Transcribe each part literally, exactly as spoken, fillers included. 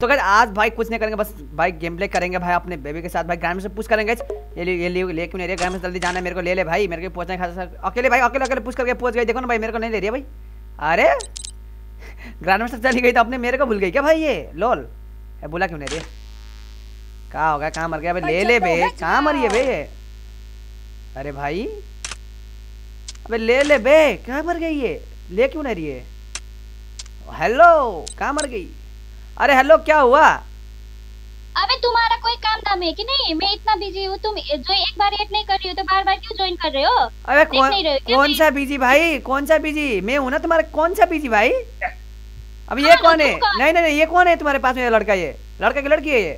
तो गाइस आज भाई कुछ नहीं करेंगे, बस भाई गेम प्ले करेंगे भाई अपने बेबी के साथ। भाई ग्राम से पुश करेंगे। ये ले ये ले ले क्यों नहीं रही? ग्राम से जल्दी जाना है मेरे को, ले ले भाई, मेरे को पहुंचना है। अकेले भाई अकेले अकेले पुश करके पहुंच गई। देखो ना भाई मेरे को नहीं ले रही है भाई। अरे ग्रांड मास्टर चली गई तो अपने मेरे को भूल गई क्या भाई? ये लोल है, बोला क्यों नहीं रही? कहाँ होगा, कहाँ मर गया भाई? ले ले बे, कहाँ मरी है बे? अरे भाई अबे ले ले बे, कहाँ मर गई ये? ले क्यों नहीं रही है? हेलो, कहाँ मर गई? अरे हेलो, क्या हुआ? अबे तुम्हारा कोई काम धाम है कि नहीं? मैं इतना बिजी हूँ, तुम जो एक बार एड नहीं कर रही हो तो बार बार क्यों ज्वाइन कर रहे हो? अबे कौन कौन सा बिजी भाई? कौन सा बिजी? मैं हूँ ना तुम्हारा। कौन सा बिजी भाई? अब ये कौन है? नहीं नहीं ये कौन है तुम्हारे पास में? लड़का, ये लड़का की लड़की है ये?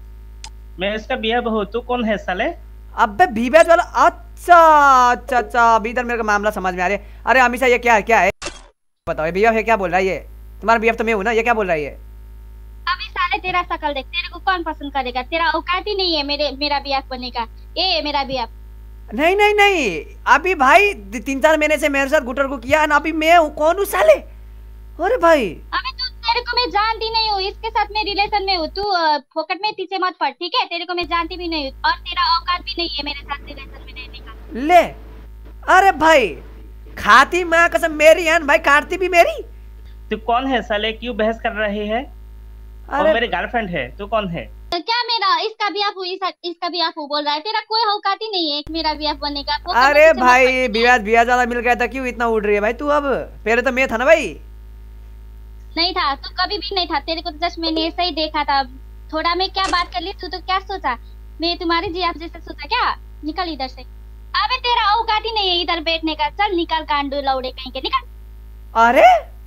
मैं इसका बिया बहू। तू कौन है साले? अबे बीबेज वाला। अच्छा अच्छा अच्छा, अभी इधर मेरे को मामला समझ में आ रहा है। अरे अमीषा ये क्या है, क्या है बताओ? बीएफ है, क्या बोल रहा है ये? तुम्हारा बीएफ तो मैं हूँ ना, ये क्या बोल रहा है ये? अभी साले तेरा शकल देख, तेरे को कौन पसंद करेगा? तेरा औकात ही नहीं है मेरे मेरा बीएफ बनने का। ये मेरा बीएफ नहीं नहीं नहीं, अभी भाई तीन चार महीने से मेरे साथ गुटर को किया है, अभी मैं हूँ। कौन हूँ साले? अरे भाई अबे तू, तेरे को मैं जानती नहीं हूँ, इसके साथ मैं रिलेशन में हूँ। तू फोकट में पीछे मत पड़, ठीक है? तेरे को मैं जानती भी नहीं हूँ और तेरा औकात भी नहीं है मेरे साथ रिलेशन में रहने का। ले, अरे भाई खाती माँ कसम मेरी है भाई, काटती भी मेरी। तू कौन है साले? क्यों बहस कर रही है? अरे मेरी गर्लफ्रेंड है। तू कौन है? तो क्या मेरा इसका भी आप इसका भी आप बोल रहा है? तेरा कोई औकात ही नहीं है एक मेरा बीएफ बनने का। अरे भाई बियाज बियाज ज्यादा मिल गया था, क्यों इतना उड़ रही है भाई तू? अब पहले तो मैं था ना भाई। नहीं था, तू कभी भी नहीं था। तेरे को तो जस्ट मैंने ऐसा ही देखा था। थोड़ा मैं क्या बात कर ली, तू तो क्या सोचा? मैं तुम्हारी जी आप जैसे सोचा क्या? निकल इधर से। अबे तेरा औकात ही नहीं है इधर बैठने का। चल निकल, गांडू लौड़े कहीं के, निकल। अरे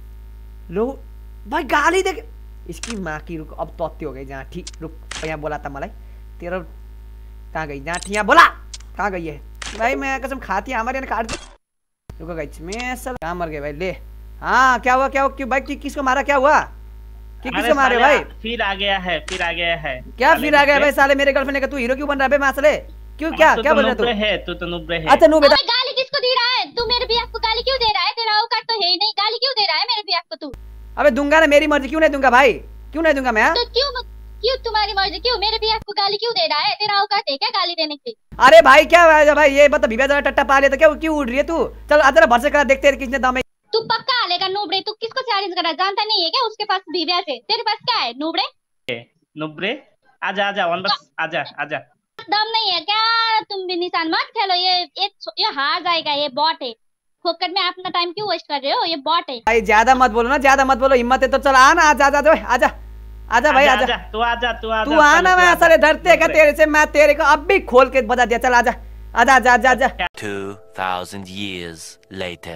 लो भाई गाली दे इसकी माँ की। रुक, अब तोती हो गई जहाँ ठीक। रुक, यहाँ बोला था मलाई तेरा कहाँ गई? जहाँ ठीक बोला कहाँ गई है भाई? मैं कसम खाती हमारे काट। रुको गई मैं सब कहाँ मर गए भाई? ले हाँ क्या हुआ, क्या हुआ? क्यों भाई कि, किसको मारा? क्या हुआ कि किसको मारे भाई? फिर आ गया है, फिर आ गया है। क्या फिर आ गया भाई? साले मेरे गर्लफ्रेंड का तू हीरो क्यों बन रहा है मासले? क्यों क्या क्या बोल रहा तू? है तू तो नुब्रे है। अच्छा नुब्रे। गाली किसको दे रहा है तू? मेरे बीएफ को गाली क्यों दे रहा है? तेरा औकात तो है ही नहीं, गाली क्यों दे रहा है मेरे बीएफ को तू? अबे दूंगा ना, मेरी मर्जी। क्यों नहीं दूंगा भाई? क्यों नहीं दूंगा मैं? तो क्यों क्यों तुम्हारी मर्जी? क्यों मेरे बीएफ को गाली क्यों दे रहा है? तेरा औकात है क्या गाली देने की? अरे भाई क्या है भाई? ये बता भीबा जरा टट्टा पा लिया तो क्या क्यों उड़ रही है तू? चल आजा भरसे करा, देखते हैं किसने दम है। तू पक्का आलेगा नूबड़े। तू किसको चैलेंज कर रहा है? जानता नहीं है क्या उसके पास भीबा है? तेरे पास क्या है नूबड़े? नूबड़े आजा आजा वन बस आजा आजा। दम नहीं है क्या? तुम भी निशान मत खेलो, ये एक ये हार जाएगा। ये बॉट है, फोकट में अपना टाइम क्यों वेस्ट कर रहे हो? ये बॉट है भाई। ज्यादा मत बोलो ना, ज्यादा मत बोलो। हिम्मत है तो चल आना, आजा आजा आजा आजा आजा भाई आजा। तू आजा तू आजा तू आना। मैं सारे डरते क्या तेरे से? मैं तेरे को अब भी खोल के बता दिया। चल आजा आजा आजा आजा आजा। two thousand years later.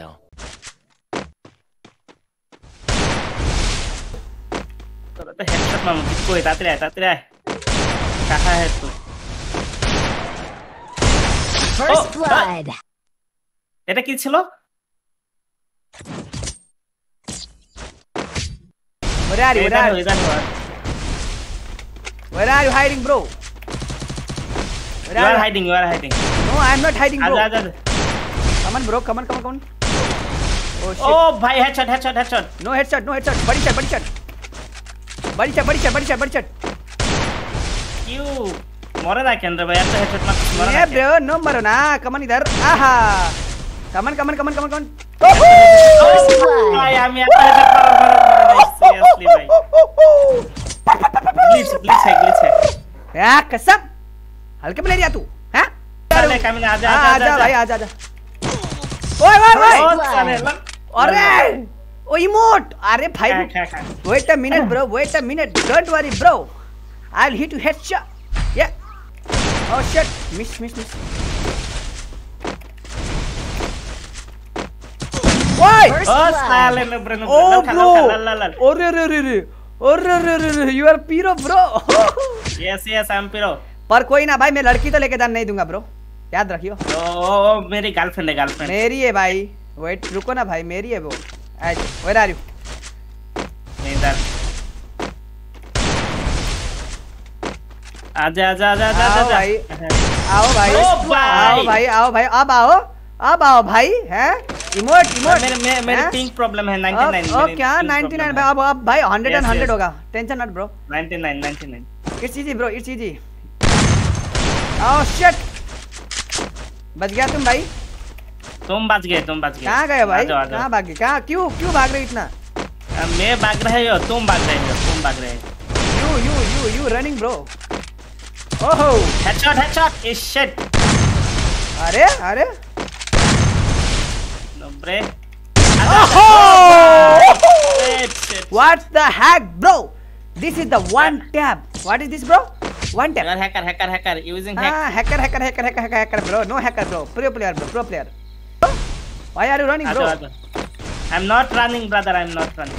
तो हेडशॉट मार किसको? ताते रह ताते रह। कहाँ है तू? First blood. এটা কি ছিল? Where are you? Where are you? Where are you hiding, bro? Where you are hiding? You are hiding. No, I am not hiding, bro. आजा आजा। Come on, bro. Come on, come on, come on. Oh shit. Oh भाई headshot headshot headshot. No headshot, no headshot. बड़ी shot, बड़ी shot. बड़ी shot, बड़ी shot, बड़ी shot, बड़ी shot. क्यों? मरे ना के अंदर भाई? ऐसा हेडशॉट मत मारो ना। ये bro, no मरो ना। Come on इधर। आहा। Come on, come on, come on, come on, come on. भाई हम यहाँ हेडशॉट सीरियसली भाई। ग्लिच ग्लिच है ग्लिच है। यार कसम हल्के में ले रहा तू? हैं? चल कम ना आजा आजा भाई आजा आजा। ओए ओए ओए। अरे ओ इमोट। अरे भाई wait a minute bro, wait a minute, don't worry bro, I'll hit you headshot. Yeah. Oh shit, miss miss miss. Why? Oh साले नुब्रे नुब्रे। Oh bro. अरे रे रे रे अरे रे रे रे you are piro bro. Yes yes I'm piro. पर कोई ना भाई, मैं लड़की तो लेके जान नहीं दूंगा ब्रो, याद रखियो। ओ मेरी गर्लफ्रेंड है गर्लफ्रेंड। मेरी है भाई। वेट रुको ना भाई, मेरी है वो। Where are you? इधर आजा आजा आजा आजा आओ भाई आओ भाई आओ भाई आओ भाई अब आओ अब आओ भाई हैं। इमोट इमोट मेरे मेरे मेरे पिंक प्रॉब्लम है निन्यानवे। ओ क्या निन्यानवे भाई? अब अब भाई हंड्रेड एंड हंड्रेड होगा, टेंशन नॉट ब्रो। निन्यानवे निन्यानवे it's easy bro, it's easy. Oh shit, बच गया तुम भाई। तुम बच गए, तुम बच गए। कहाँ गए भाई? कहाँ भाग गए? कहाँ क्यों क्यों भाग रहे इतना? मैं भाग रहे हो, तुम भाग रहे हो, तुम भाग रहे हो। You you you you running bro. ओहो हेडशॉट हेडशॉट इस शिट। अरे अरे noob bro. What the heck bro? This is the one tab. What is this bro? One tab. You're hacker hacker hacker using hack. Ah, hacker hacker hacker hacker hacker hacker bro. No hacker bro. Pro player bro. Pro player. Why are you running bro? Ajo, ajo. I'm not running brother. I'm not running.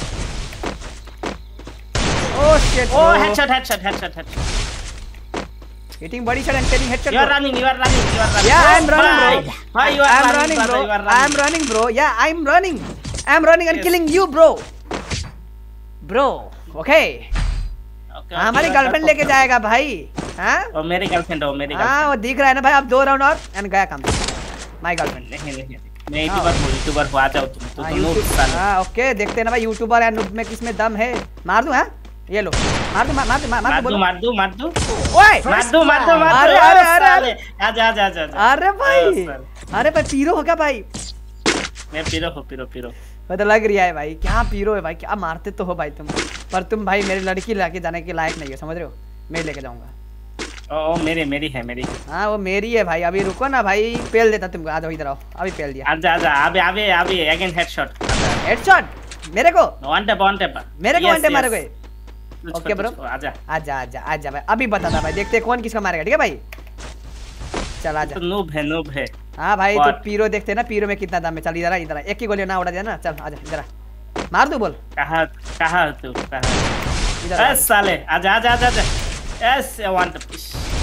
Oh shit. Oh bro. headshot headshot headshot headshot. Hitting body shot and taking headshot. You are bro. running. You are running. You are running. Yeah, Oh, I'm running bye. bro. Why you are I'm running, running brother? bro. You are running. I'm running bro. Yeah, I'm running. I'm running and Yes. killing you bro. Bro. Okay. Okay, हमारी okay, girlfriend okay, लेके okay. जाएगा भाई। हाँ ओ मेरी girlfriend हो, मेरी हाँ girlfriend. वो दिख रहा है ना भाई। अब दो राउंड और एंड गया काम। My girlfriend. नहीं नहीं मैं यूट्यूबर हूँ, यूट्यूबर हूँ। आ जाओ तुम। तू तो नूब साले। हाँ ओके, देखते हैं ना भाई यूट्यूबर या नूब में किसमें दम है। मार दूं? हाँ ये लो, मार दूं मार दूं मार मार दूं दूं मार दूं मार दूं ओए मार दूं मार दूं मार अरे दूं। अरे अरे साले। आजा आजा आजा आजा। अरे भाई, साले। अरे भाई पीरो हो क्या भाई? मैं पीरो हूँ, पीरो पीरो। वो तो लग रहा है भाई, क्या पीरो है भाई, क्या मारते तो हो भाई तुम। पर तुम भाई मेरी लड़की लाके जाने के लायक नहीं हो, समझ रहे हो? मैं लेके जाऊंगा। ओ ओ मेरी मेरी है मेरी। हाँ वो मेरी है भाई। अभी रुको ना भाई, पेल देता तुमको। आ जाओ इधर आओ, अभी पेल दिया। आजा आजा अबे अबे अबे अगेन हेडशॉट। हेडशॉट मेरे को? वन टैप वन टैप मेरे को वन टैप मारे गए। ओके ब्रो आजा आजा आजा आजा भाई, अभी बताता भाई, देखते हैं कौन किसका मारेगा। ठीक है भाई, चल आजा। तो नूब है नूब है। हाँ भाई तो What? पीरो देखते ना, पीरो में कितना दम है। चल इधर आ, इधर आ। एक ही गोली ना उड़ा दिया ना। चल आजा इधर आ, मार दूं बोल। कहाँ कहाँ तू कहाँ? इधर आ। एस साले आजा आजा आजा आजा। S one tap.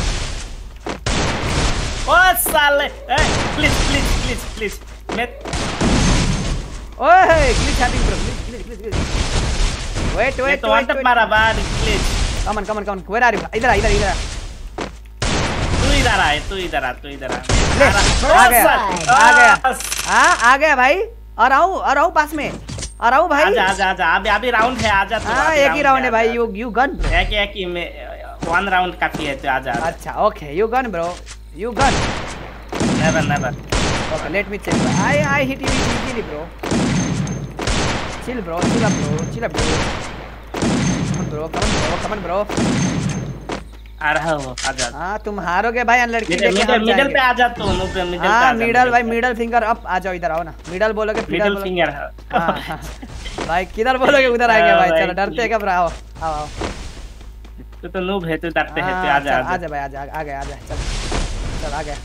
ओ साले प्लीज प्लीज प्लीज प्लीज मैं ओए glitch having bro, glitch glitch glitch. Wait मैं वेट तो वन टैप मारा बार please. Come on come on come on. Where are you? इधर आ इधर इधर आ। तू इधर आ तू इधर आ तू इधर आ। ले, आ गया आ गया। हाँ आ गया भाई। और आऊँ और आऊँ पास में, और आऊँ भाई। आजा आजा आजा अभी अभी राउंड है। आजा तू। हाँ अभी एक ही राउंड है भाई। आजा। You you gun bro. एक एक ही में वन राउंड काफी है। तो आजा। अच्छा okay, you gun bro, you gun. Never never. Okay, let me check. I I hit you easily, bro. Chill, bro. Chill up, bro. Chill up, bro. Come on, bro. Come on, bro. Come on, bro. आ रहा हो आजा। हाँ तुम हारोगे भाई, लड़की middle लेके हम मिडल जाएंगे। पे आजा तू। नूब पे मिडल पे हाँ आजा। मिडल भाई, मिडल फिंगर अप। आ जाओ इधर आओ ना। मिडल बोलोगे मिडल बोलो- फिंगर। हाँ हाँ भाई किधर बोलोगे उधर आएंगे हाँ, भाई। भाई, चलो डरते हैं घबरा। आओ आओ आओ। तू तो नूब है, तू डरते है। तू हाँ, आजा चल, आजा। आजा भाई आजा। आ गया आ गया। चल चल आ गया।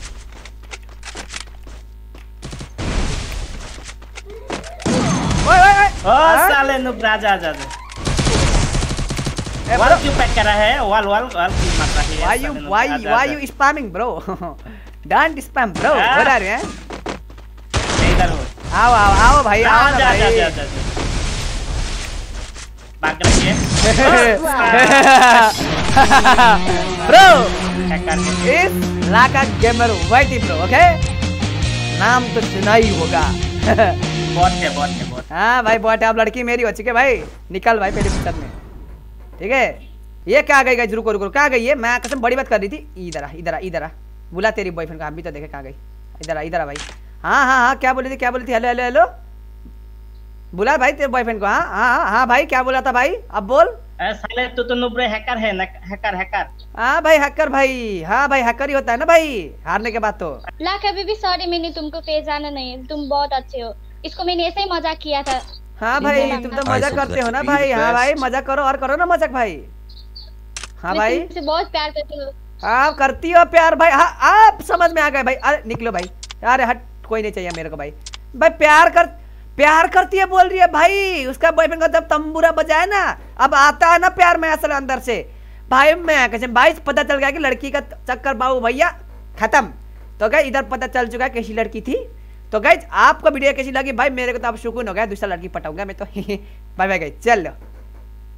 ओए ओए ओए। ओ हाँ? साले नूब आजा आजा आजा। ए, वाल bro, क्यों पैक कर रहा है? वाल वाल वाल क्यों मार रहा है? Why you साले नूब, why आजा, why आजा। you spamming bro? Don't spam bro. हाँ? Where are you? हैं? मैं इधर हूँ। आओ आओ आओ भाई आओ ना आजा आजा भाई। आजा आजा। भाग रही है। Bro, हैकर इस लाका गेमर वाइटी ब्रो, ओके? नाम तो सुना ही होगा। बॉट है बॉट है बॉट। हाँ भाई बहुत है। अब लड़की मेरी हो चुकी है भाई। निकल भाई पहले पिक्चर में। ठीक है ये क्या गई गई? रुको रुको, क्या गई है? मैं कसम बड़ी बात कर रही थी। इधर आ इधर आ इधर आ। बुला तेरी बॉयफ्रेंड को, हम भी तो देखे कहाँ गई। इधर आ इधर आ भाई। हाँ हाँ हाँ क्या बोली थी क्या बोली थी? Hello hello hello. बुला भाई तेरे बॉयफ्रेंड को। हाँ हाँ हाँ भाई क्या बोला था भाई? अब बोल। ए साले तू तो नुब्रे हैकर है। Hacker hacker. हाँ भाई हैकर भाई। हाँ भाई हैकर ही होता है ना भाई, हारने के बाद तो। लाख अभी भी सॉरी, मैंने तुमको फेस आना नहीं है। तुम बहुत अच्छे हो। इसको मैंने ऐसे ही मजाक किया था। हाँ भाई तुम तो मजाक करते हो ना भाई। हाँ भाई मजाक करो और करो ना मजाक भाई। हाँ मैं भाई तुमसे बहुत प्यार करती हूँ। आप करती हो प्यार भाई। हाँ आप समझ में आ गए भाई। अरे निकलो भाई। अरे हट, कोई नहीं चाहिए मेरे को भाई। भाई प्यार कर प्यार करती है बोल रही है भाई। उसका बॉयफ्रेंड का जब तंबूरा बजाए ना, अब आता है ना प्यार में असल अंदर से भाई। मैं कैसे भाई पता चल गया कि लड़की का चक्कर बाबू भैया खत्म। तो क्या इधर पता चल चुका है कैसी लड़की थी। तो गाइज आपको वीडियो कैसी लगी भाई? मेरे को तो अब सुकून हो गया, दूसरा लड़की पटाऊंगा मैं तो। बाय बाय गाइज, चलो।